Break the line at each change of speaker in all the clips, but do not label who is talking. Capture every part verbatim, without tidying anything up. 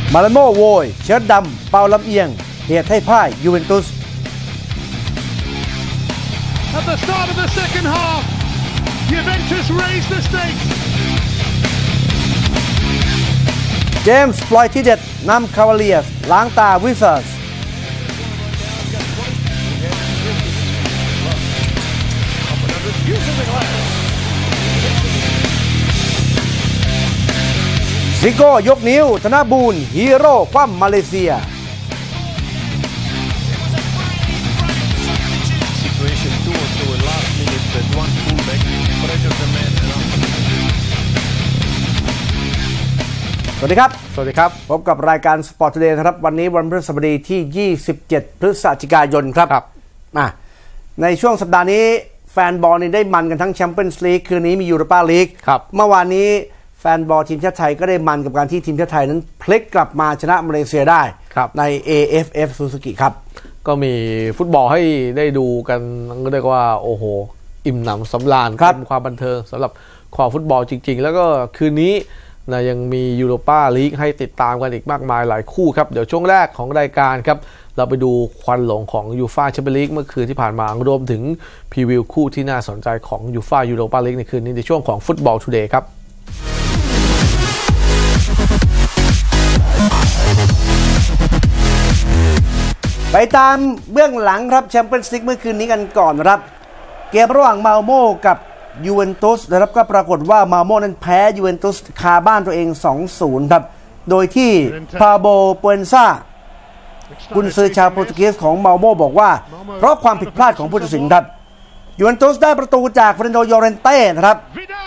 มาลาโมโวยเชิดดำเปาลำเอียงเหตุให้พ่ายยูเวนตุส
At the start of the second half, Juventus raised the stakes.
เจมส์ปล่อยที่เด็ดนำคาวาเลียสล้างตาวิสเซอร์สซิโก้ยกนิ้วธนบูรณ์ฮีโร่คว่ำมาเลเซียสวัสดีครับ
สวัสดีครับ
พบกับรายการ Sport Today นะครับวันนี้วันพฤหัสบดีที่ยี่สิบเจ็ดพฤศจิกายนครับ
ครับ
ในช่วงสัปดาห์นี้แฟนบอลนี่ได้มันกันทั้งแชมเปี้ยนส์ลีกคืนนี้มียูโรปาลีกเมื่อวานนี้แฟนบอลทีมชาติไทยก็ได้มันกับการที่ทีมชาติไทยนั้นพลิกกลับมาชนะมาเลเซียได้ใน เอ เอฟ เอฟ Suzuki ครับ
ก็มีฟุตบอลให้ได้ดูกันก็เรียกว่าโอ้โหอิ่มหนำสำราญเป็นความบันเทิงสำหรับคอฟุตบอลจริงๆแล้วก็คืนนี้นะยังมียูโรปาลีกให้ติดตามกันอีกมากมายหลายคู่ครับเดี๋ยวช่วงแรกของรายการครับเราไปดูควันหลงของยูฟ่าแชมเปี้ยนลีกเมื่อคืนที่ผ่านมารวมถึงพรีวิวคู่ที่น่าสนใจของยูฟ่ายูโรปาลีกในคืนนี้ในช่วงของฟุตบอลทูเดย์ครับ
ไปตามเบื้องหลังครับแชมเปี้ยนส์ลีกเมื่อคืนนี้กันก่อนนะครับเกมระหว่างมาลโมกับยูเวนตุสนะครับก็ปรากฏว่ามาลโมนั้นแพ้ยูเวนตุสคาบ้านตัวเอง สองศูนย์ ครับโดยที่พาโบเปนซ่ากุนซือชาวโปรตุเกสของมาลโมบอกว่าเพราะความผิดพลาดของผู้ตัดสินครับยูเวนตุสได้ประตูจากเฟรนโด ยอเรนเต้นะครับ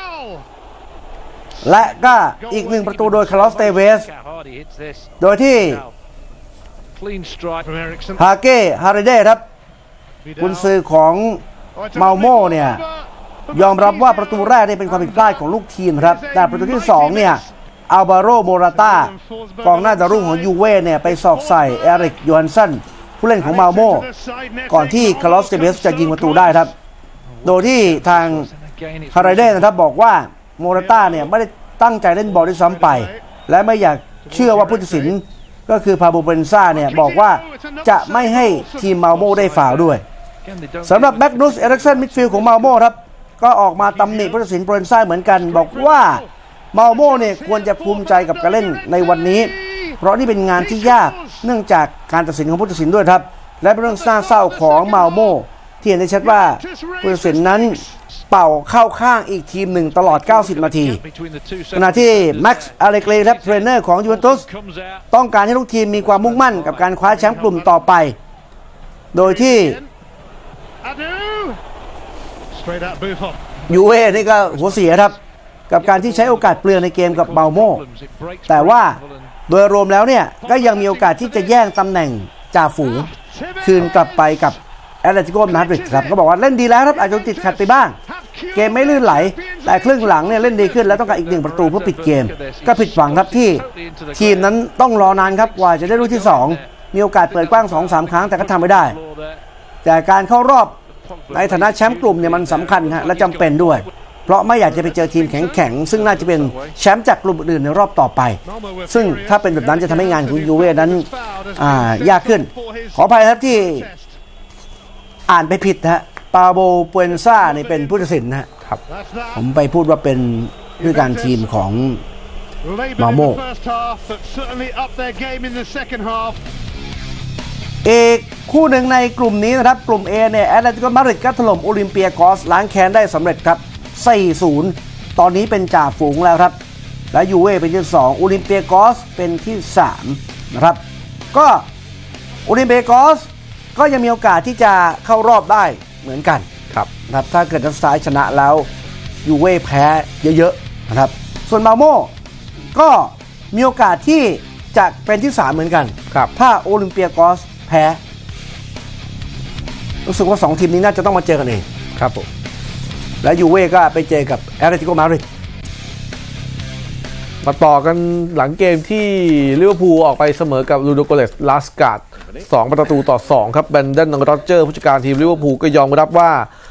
และก็อีกหนึ่งประตูโดยคาร์ลอส เตเวสโดยที่ฮาเก้ฮาริเด้ครับกุนซือของมาลโมเนี่ยยอมรับว่าประตูแรกนี่เป็นความผิดพลาดของลูกทีมครับแต่ประตูที่สองเนี่ยอัลวาโรโมราต้ากองหน้าดาวรุ่งของยูเว่เนี่ยไปสอกใส่เอริกโยฮันสันผู้เล่นของมาลโมก่อนที่คาร์ลอส เตเวสจะยิงประตูได้ครับโดยที่ทางฮาริเด้นะครับบอกว่าโมราต้าเนี่ยไม่ได้ตั้งใจเล่นบอลด้วยซ้ำไปและไม่อยากเชื่อว่าผู้ตัดสินก็คือพาโบเปนซ่าเนี่ยบอกว่าจะไม่ให้ทีมมาลโมได้ฟาวล์ด้วยสำหรับแมกนุสเอริกเซนมิดฟิลด์ของมาลโมครับก็ออกมาตำหนิผู้ตัดสินเปนซ่าเหมือนกันบอกว่ามาลโมเนี่ยควรจะภูมิใจกับการเล่นในวันนี้เพราะนี่เป็นงานที่ยากเนื่องจากการตัดสินของผู้ตัดสินด้วยครับและเป็นเรื่องน่าเศร้าของมาลโมที่เห็นได้ชัดว่าผู้ตัดสินนั้นเป่าเข้าข้างอีกทีมหนึ่งตลอดเก้าสิบนาทีขณะที่แม็กซ์อาเลเกรครับเทรนเนอร์ของยูเวนตุสต้องการให้ลูกทีมมีความมุ่งมั่นกับการคว้าแชมป์กลุ่มต่อไปโดยที่ยูเว่นี่ก็หัวเสียครับกับการที่ใช้โอกาสเปลืองในเกมกับมาลโมแต่ว่าโดยรวมแล้วเนี่ยก็ยังมีโอกาสที่จะแย่งตำแหน่งจ่าฝูงคืนกลับไปกับแอตเลติโกมาดริดครับก็บอกว่าเล่นดีแล้วครับอาจจะติดขัดไปบ้างเกมไม่ลื่นไหลแต่ครึ่งหลังเนี่ยเล่นดีขึ้นแล้วต้องการอีกหนึ่งประตูเพื่อปิดเกมก็ผิดหวังครับที่ทีมนั้นต้องรอนานครับกว่าจะได้ลูกที่สองมีโอกาสเปิดกว้าง สองถึงสาม ครั้งแต่ก็ทำไม่ได้แต่การเข้ารอบในฐานะแชมป์กลุ่มเนี่ยมันสำคัญฮะและจำเป็นด้วยเพราะไม่อยากจะไปเจอทีมแข็งๆซึ่งน่าจะเป็นแชมป์จากกลุ่มอื่นในรอบต่อไปซึ่งถ้าเป็นแบบนั้นจะทำให้งานของยูเว่นั้นอ่ายากขึ้นขออภัยครับที่อ่านไปผิดฮะปาโบเปนซ่านี่เป็นผู้ตัดสินนะครับผมไปพูดว่าเป็นผู้การทีมของมาลโมเอกคู่หนึ่งในกลุ่มนี้นะครับกลุ่ม A เนี่ยแอตเลติโกมาดริดก็ถล่มโอลิมเปียกอสล้างแค้นได้สำเร็จครับ สี่ศูนย์ ตอนนี้เป็นจ่าฝูงแล้วครับและยูเว่เป็นที่สองโอลิมเปียกอสเป็นที่สามนะครับก็โอลิมเปียกอสก็ยังมีโอกาสที่จะเข้ารอบได้เหมือนกันครับนะครับถ้าเกิดนัดสุดท้ายชนะแล้วยูเว่แพ้เยอะๆนะครับส่วนมาลโมก็มีโอกาสที่จะเป็นที่สามเหมือนกันครับถ้าโอลิมเปียกอสแพ้รู้สึกว่าสองทีมนี้น่าจะต้องมาเจอกันเองครับผมแล้วยูเว่ก็ไปเจอกับแอตเลติโกมาดริด
มาต่อกันหลังเกมที่ลิเวอร์พูลออกไปเสมอกับลูโดโกเลสลาสการ์ดสองประตูต่อสองครับแบรนดอน โรเจอร์ผู้จัดการทีมลิเวอร์พูลก็ยอมรับว่า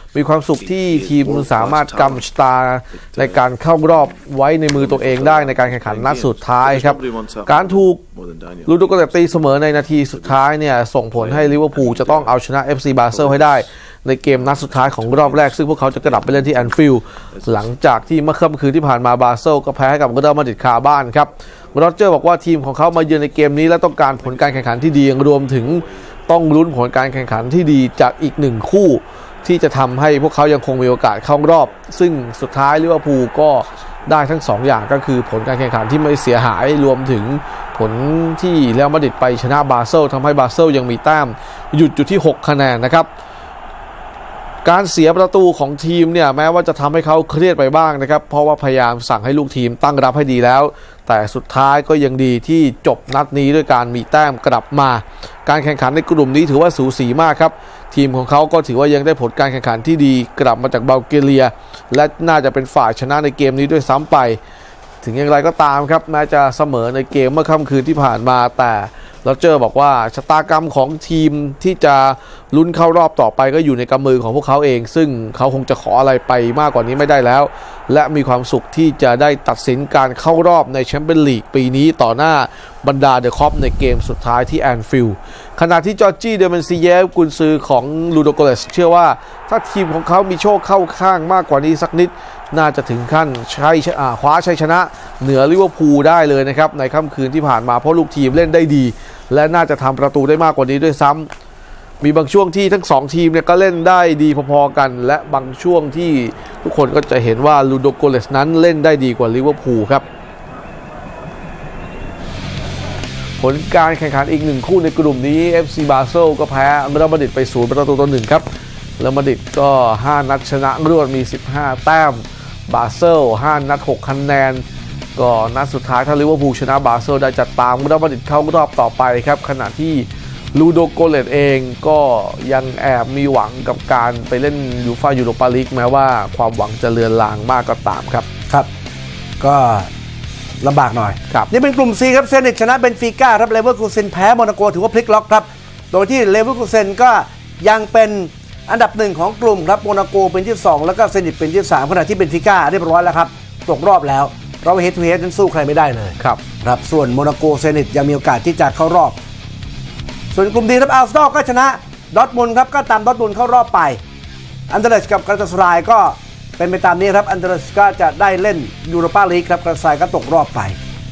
มีความสุขที่ทีมสามารถกำชะตาในการเข้ารอบไว้ในมือตัวเองได้ในการแข่งขันนัดสุดท้ายครับการถูกลูโดโกเตสตีเสมอในนาทีสุดท้ายเนี่ยส่งผลให้ลิเวอร์พูลจะต้องเอาชนะ เอฟ ซี บาเซลให้ได้ในเกมนัดสุดท้ายของรอบแรกซึ่งพวกเขาจะกลับไปเล่นที่แอนฟิลด์หลังจากที่เมื่อค่ำคืนที่ผ่านมาบาเซลก็แพ้ให้กับเรอัลมาดริดคาบ้านครับโรเจอร์บอกว่าทีมของเขามาเยือนในเกมนี้และต้องการผลการแข่งขันที่ดีรวมถึงต้องลุ้นผลการแข่งขันที่ดีจากอีกหนึ่งคู่ที่จะทำให้พวกเขายังคงมีโอกาสเข้ารอบซึ่งสุดท้ายลิเวอร์พูลก็ได้ทั้งสองอย่างก็คือผลการแข่งขันที่ไม่เสียหายรวมถึงผลที่เรอัลมาดริดไปชนะบาเซลทำให้บาเซลยังมีแต้มหยุดอยู่ที่หกคะแนนนะครับการเสียประตูของทีมเนี่ยแม้ว่าจะทำให้เขาเครียดไปบ้างนะครับเพราะว่าพยายามสั่งให้ลูกทีมตั้งรับให้ดีแล้วแต่สุดท้ายก็ยังดีที่จบนัดนี้ด้วยการมีแต้มกลับมาการแข่งขันในกลุ่มนี้ถือว่าสูสีมากครับทีมของเขาก็ถือว่ายังได้ผลการแข่งขันที่ดีกลับมาจากบัลแกเรียและน่าจะเป็นฝ่ายชนะในเกมนี้ด้วยซ้ำไปถึงอย่างไรก็ตามครับแม้จะเสมอในเกมเมื่อค่ำคืนที่ผ่านมาแต่โรเจอร์บอกว่าชะตากรรมของทีมที่จะลุ้นเข้ารอบต่อไปก็อยู่ในกำมือของพวกเขาเองซึ่งเขาคงจะขออะไรไปมากกว่านี้ไม่ได้แล้วและมีความสุขที่จะได้ตัดสินการเข้ารอบในแชมเปี้ยนลีกปีนี้ต่อหน้าบรรดาเดอะคอปในเกมสุดท้ายที่แอนฟิลด์ขณะที่จอร์จี้เดเมนซีเยฟกุนซือของลูโดโกเลสเชื่อว่าถ้าทีมของเขามีโชคเข้าข้างมากกว่านี้สักนิดน่าจะถึงขั้นชัยคว้าชัยชนะเหนือลิเวอร์พูลได้เลยนะครับในค่ำคืนที่ผ่านมาเพราะลูกทีมเล่นได้ดีและน่าจะทำประตูได้มากกว่านี้ด้วยซ้ำมีบางช่วงที่ทั้งสองทีมเนี่ยก็เล่นได้ดีพอๆกันและบางช่วงที่ทุกคนก็จะเห็นว่าลูโดโกเลสนั้นเล่นได้ดีกว่าลิเวอร์พูลครับผลการแข่งขันอีกหนึ่งคู่ในกลุ่มนี้ เอฟ ซี บาเซลก็แพ้เรอัลมาดริดไปศูนย์ประตูต่อหนึ่งครับเรอัลมาดริดก็ห้านัดชนะรวดมีสิบห้าแต้มบาเซลห้านัดหกคะแนนก็นัดสุดท้ายถ้าลิเวอร์พูลชนะบาเซลได้จัดตามเรอัลมาดริดเข้ารอบต่อไปครับขณะที่ลูโดโกเลสเองก็ยังแอบมีหวังกับการไปเล่นยูฟ่ายูโรปาลีกแม้ว่าความหวังจะเลือนลางมากก็ตามครับ
ครับก็ลำบากหน่อยครับนี่เป็นกลุ่ม C ครับเซนิตชนะเบนฟิก้าครับเลเวอร์คูเซนแพ้โมนาโกถือว่าพลิกล็อกครับโดยที่เลเวอร์คูเซนก็ยังเป็นอันดับหนึ่งของกลุ่มครับโมนาโกเป็นที่สองแล้วก็เซนิตเป็นที่สามขณะที่เบนฟิก้าเรียบร้อยแล้วครับตกรอบแล้วเราเฮดทูเฮดนั้นสู้ใครไม่ได้เลย
ครับ
ครับส่วนโมนาโกเซนิตยังมีโอกาสที่จะเข้ารอบส่วนกลุ่มดีครับอาร์เซนอลก็ชนะดอร์ทมุนด์ครับก็ตามดอร์ทมุนด์เข้ารอบไปอันเดอร์สกับกาลาตาสารายก็เป็นไปตามนี้ครับอันเดอร์สก็จะได้เล่นยูโรปาลีกครับกาลาตาสารายก็ตกรอบไป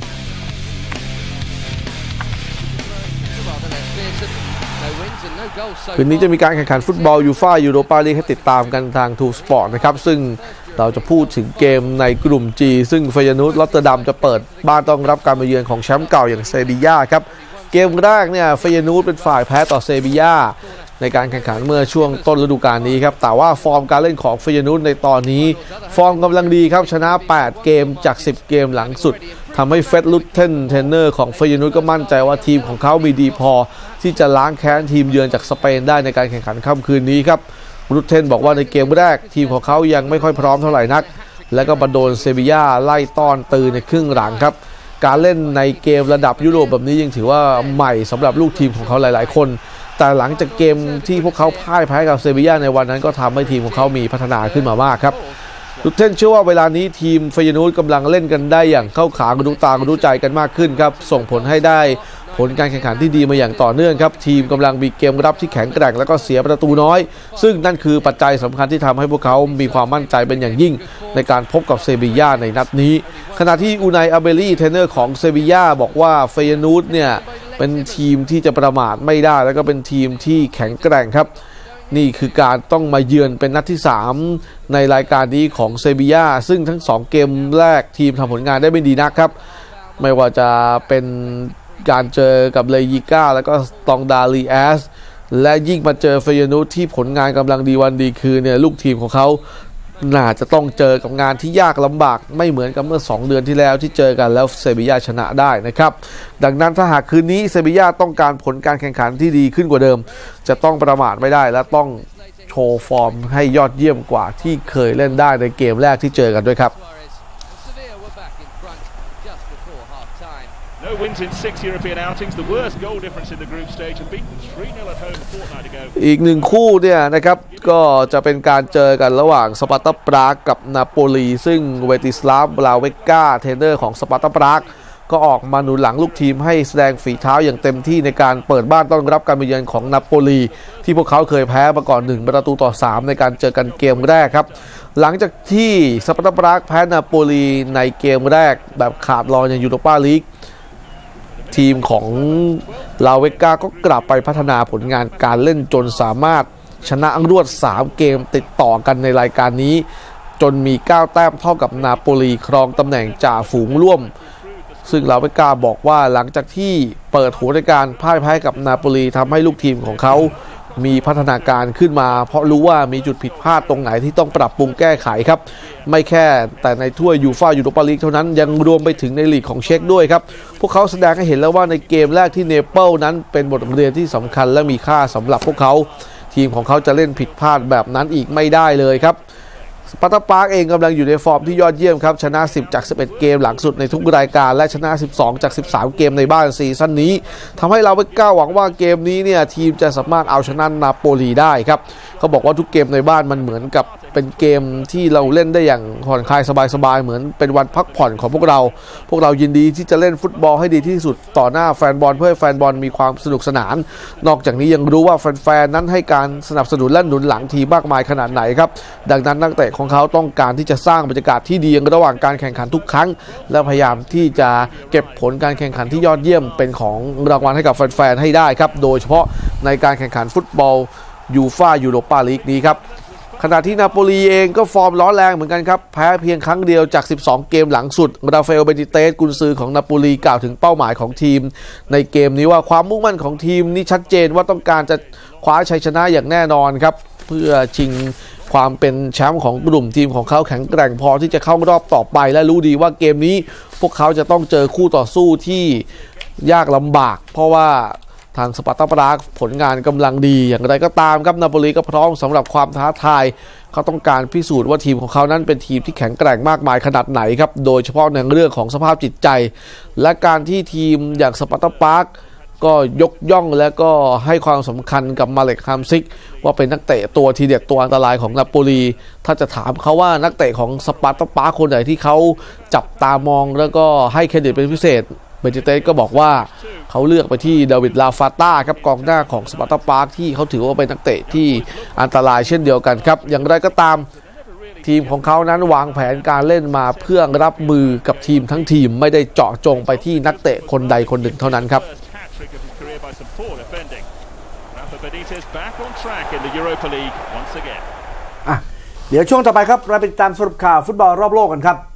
คืนนี้จะมีการแข่งขันฟุตบอลยูฟ่ายูโรปาลีกให้ติดตามกันทางทูสปอร์ตนะครับซึ่งเราจะพูดถึงเกมในกลุ่ม G ซึ่งเฟยนูร์รอตเตอร์ดัมจะเปิดบ้านต้องรับการมาเยือนของแชมป์เก่าอย่างเซบีย่าครับเกมแรกเนี่ยเฟยนูร์เป็นฝ่ายแพ้ต่อเซบีย่าในการแข่งขันเมื่อช่วงต้นฤดูกาลนี้ครับแต่ว่าฟอร์มการเล่นของเฟยนูร์ในตอนนี้ฟอร์มกำลังดีครับชนะแปดเกมจากสิบเกมหลังสุดทำให้เฟดลุตเทนเทรนเนอร์ของเฟยนูร์ก็มั่นใจว่าทีมของเขามีดีพอที่จะล้างแค้นทีมเยือนจากสเปนได้ในการแข่งขันค่ำคืนนี้ครับลุตเทนบอกว่าในเกมแรกทีมของเขายังไม่ค่อยพร้อมเท่าไหร่นักแล้วก็มาโดนเซบีย่าไล่ต้อนตือในครึ่งหลังครับการเล่นในเกมระดับยุโรปแบบนี้ยังถือว่าใหม่สำหรับลูกทีมของเขาหลายๆคนแต่หลังจากเกมที่พวกเขาพ่ายแพ้กับเซบีย่าในวันนั้นก็ทำให้ทีมของเขามีพัฒนาขึ้นมามากครับลุตเทนเชื่อว่าเวลานี้ทีมเฟยนูร์กำลังเล่นกันได้อย่างเข้าขากระดูกตากระดูกใจกันมากขึ้นครับส่งผลให้ได้ผลการแข่งขันที่ดีมาอย่างต่อเนื่องครับทีมกำลังมีเกมรับที่แข็งแกร่งและก็เสียประตูน้อยซึ่งนั่นคือปัจจัยสำคัญที่ทำให้พวกเขามีความมั่นใจเป็นอย่างยิ่งในการพบกับเซบีย่าในนัดนี้ขณะที่อูไนอาเบลี่เทรนเนอร์ของเซบีย่าบอกว่าเฟยนูร์เนี่ยเป็นทีมที่จะประมาทไม่ได้แล้วก็เป็นทีมที่แข็งแกร่งครับนี่คือการต้องมาเยือนเป็นนัดที่สามในรายการนี้ของเซบีย่าซึ่งทั้งสองเกมแรกทีมทำผลงานได้ไม่ดีนักครับไม่ว่าจะเป็นการเจอกับเลยิก้าแล้วก็ตองดาลีแอสและยิ่งมาเจอเฟยนูร์ที่ผลงานกำลังดีวันดีคืนเนี่ยลูกทีมของเขาน่าจะต้องเจอกับงานที่ยากลำบากไม่เหมือนกับเมื่อสองเดือนที่แล้วที่เจอกันแล้วเซบีย่าชนะได้นะครับดังนั้นถ้าหากคืนนี้เซบีย่าต้องการผลการแข่งขันที่ดีขึ้นกว่าเดิมจะต้องประมาทไม่ได้และต้องโชว์ฟอร์มให้ยอดเยี่ยมกว่าที่เคยเล่นได้ในเกมแรกที่เจอกันด้วยครับ
No wins in six European outings, the worst goal difference in the group stage, and beaten three nil at home a fortnight ago.
อีกหนึ่งคู่เนี่ยนะครับก็จะเป็นการเจอกันระหว่างสปาร์ตาปรากกับนาโปลีซึ่งเวติสลาฟบลาเวกาเทรนเนอร์ของสปาร์ตาปรากก็ออกมาหนุนหลังลูกทีมให้แสดงฝีเท้าอย่างเต็มที่ในการเปิดบ้านต้อนรับการมาเยือนของนาโปลีที่พวกเขาเคยแพ้มาก่อนหนึ่งประตูต่อสามในการเจอกันเกมแรกครับหลังจากที่สปาร์ตาปรากแพ้นาโปลีในเกมแรกแบบขาดลอยในยูโรปาลีกทีมของลาเวกาก็กลับไปพัฒนาผลงานการเล่นจนสามารถชนะรวดสามเกมติดต่อกันในรายการนี้จนมีเก้าแต้มเท่ากับนาโปลีครองตำแหน่งจ่าฝูงร่วมซึ่งลาเวกาบอกว่าหลังจากที่เปิดหัวในการพ่ายแพ้กับนาโปลีทำให้ลูกทีมของเขามีพัฒนาการขึ้นมาเพราะรู้ว่ามีจุดผิดพลาดตรงไหนที่ต้องปรับปรุงแก้ไขครับไม่แค่แต่ในถ้วยยูฟ่ายูโรปาลีกเท่านั้นยังรวมไปถึงในลีกของเช็กด้วยครับพวกเขาแสดงให้เห็นแล้วว่าในเกมแรกที่เนเปิลนั้นเป็นบทเรียนที่สำคัญและมีค่าสำหรับพวกเขาทีมของเขาจะเล่นผิดพลาดแบบนั้นอีกไม่ได้เลยครับสปาร์ตาปรากเองกำลังอยู่ในฟอร์มที่ยอดเยี่ยมครับชนะสิบจากสิบเอ็ดเกมหลังสุดในทุกรายการและชนะสิบสองจากสิบสามเกมในบ้านซีซั่นนี้ทำให้เราไม่กล้าหวังว่าเกมนี้เนี่ยทีมจะสามารถเอาชนะนาโปลีได้ครับเขาบอกว่าทุกเกมในบ้านมันเหมือนกับเป็นเกมที่เราเล่นได้อย่างผ่อนคลายสบายๆเหมือนเป็นวันพักผ่อนของพวกเราพวกเรายินดีที่จะเล่นฟุตบอลให้ดีที่สุดต่อหน้าแฟนบอลเพื่อให้แฟนบอลมีความสนุกสนานนอกจากนี้ยังรู้ว่าแฟนๆนั้นให้การสนับสนุนและหนุนหลังทีมมากมายขนาดไหนครับดังนั้นนักเตะของเขาต้องการที่จะสร้างบรรยากาศที่ดีระหว่างการแข่งขันทุกครั้งและพยายามที่จะเก็บผลการแข่งขันที่ยอดเยี่ยมเป็นของรางวัลให้กับแฟนๆให้ได้ครับโดยเฉพาะในการแข่งขันฟุตบอลยูฟ่ายูโรปาลีกนี้ครับขณะที่นาโปลีเองก็ฟอร์มร้อนแรงเหมือนกันครับแพ้เพียงครั้งเดียวจากสิบสองเกมหลังสุดราฟาเอลเบนิเตสกุนซือของนาโปลีกล่าวถึงเป้าหมายของทีมในเกมนี้ว่าความมุ่งมั่นของทีมนี่ชัดเจนว่าต้องการจะคว้าชัยชนะอย่างแน่นอนครับเพื่อชิงความเป็นแชมป์ของกลุ่มทีมของเขาแข็งแกร่งพอที่จะเข้ารอบต่อไปและรู้ดีว่าเกมนี้พวกเขาจะต้องเจอคู่ต่อสู้ที่ยากลำบากเพราะว่าทางสปาร์ตาปรากผลงานกำลังดีอย่างไรก็ตามครับนาโปลีก็พร้อมสำหรับความท้าทายเขาต้องการพิสูจน์ว่าทีมของเขานั้นเป็นทีมที่แข็งแกร่งมากมายขนาดไหนครับโดยเฉพาะในเรื่องของสภาพจิตใจและการที่ทีมอย่างสปาร์ตาปรากก็ยกย่องและก็ให้ความสำคัญกับมาเล็ก ฮัมซิกว่าเป็นนักเตะตัวทีเด็ดตัวอันตรายของนาโปลีถ้าจะถามเขาว่านักเตะของสปาร์ตาปรากคนไหนที่เขาจับตามองแล้วก็ให้เครดิตเป็นพิเศษเบนิเตสก็บอกว่าเขาเลือกไปที่เดวิดลาฟาต้าครับกองหน้าของสปาร์ตาปรากที่เขาถือว่าเป็นนักเตะที่อันตรายเช่นเดียวกันครับอย่างไรก็ตามทีมของเขานั้นวางแผนการเล่นมาเพื่อรับมือกับทีมทั้งทีมไม่ได้เจาะจงไปที่นักเตะคนใดคนหนึ่งเท่านั้นครับ
อ่ะเดี๋ยวช่วงต่อไปครับเราไปติดตามสรุปข่าวฟุตบอลรอบโลกกันครับ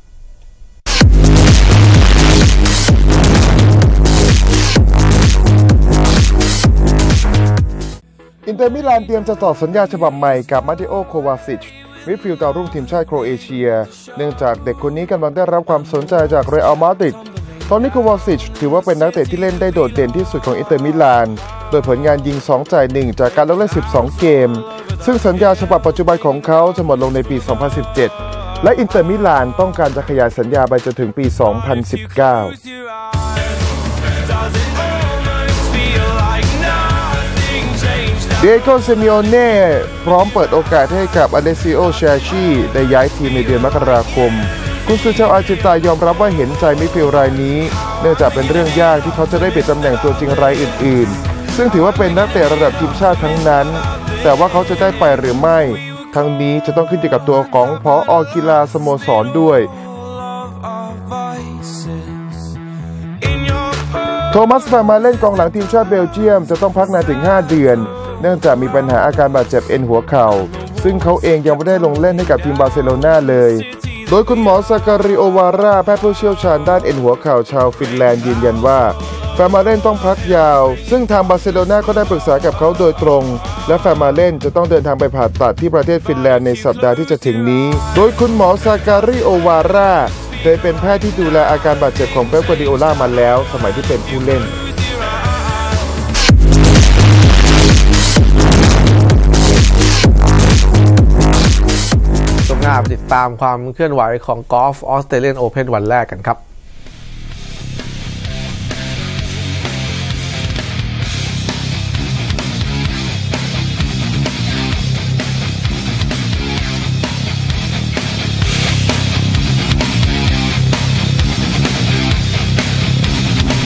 อินเตอร์มิลานเตรียมจะต่อสัญญาฉบับใหม่กับมาติโอโควาซิชมิดฟิลด์ดาวรุ่งทีมชาติโครเอเชียเนื่องจากเด็กคนนี้กำลังได้รับความสนใจจากเรอัลมาดริดตอนนี้โควาซิชถือว่าเป็นนักเตะที่เล่นได้โดดเด่นที่สุดของอินเตอร์มิลานโดยผลงานยิงสองจ่ายหนึ่งจากการลงเล่นสิบสองเกมซึ่งสัญญาฉบับปัจจุบันของเขาจะหมดลงในปีสองพันสิบเจ็ดและอินเตอร์มิลานต้องการจะขยายสัญญาไปจนถึงปีสองพันสิบเก้าเดโกเซมิโอเน่พร้อมเปิดโอกาสให้กับอเลซิโอชาชีได้ย้ายทีมในเดือนมกราคมกุนซือชาวอาร์เจนตินายอมรับว่าเห็นใจมิดฟิลด์รายนี้เนื่องจากเป็นเรื่องยากที่เขาจะได้เปลี่ยนตำแหน่งตัวจริงรายอื่นๆซึ่งถือว่าเป็นนักเตะระดับทีมชาติทั้งนั้นแต่ว่าเขาจะได้ไปหรือไม่ทั้งนี้จะต้องขึ้นอยู่กับตัวของผอ.กีฬาสโมสรด้วยโทมัส ฟาร์มาเล่นกองหลังทีมชาติเบลเยียมจะต้องพักนานถึงห้าเดือนเนื่องจากมีปัญหาอาการบาดเจ็บเอ็นหัวเข่าซึ่งเขาเองยังไม่ได้ลงเล่นให้กับทีมบาร์เซโลนาเลยโดยคุณหมอซาการิโอวาร่าแพทย์ผู้เชี่ยวชาญด้านเอ็นหัวเข่าชาวฟินแลนด์ยืนยันว่าฟาร์มาเล่นต้องพักยาวซึ่งทางบาร์เซโลนาก็ได้ปรึกษากับเขาโดยตรงและฟาร์มาเล่นจะต้องเดินทางไปผ่าตัดที่ประเทศฟินแลนด์ในสัปดาห์ที่จะถึงนี้โดยคุณหมอซาการิโอวาร่าเคยเป็นแพทย์ที่ดูแลอาการบาดเจ็บของเป๊ป กัวร์ดิโอล่ามาแล้วสมัยที่เป็นผู้เล่น
ช่วงหน้าไปติดตามความเคลื่อนไหวของกอล์ฟออสเตรเลียนโอเพ่นวันแรกกันครับ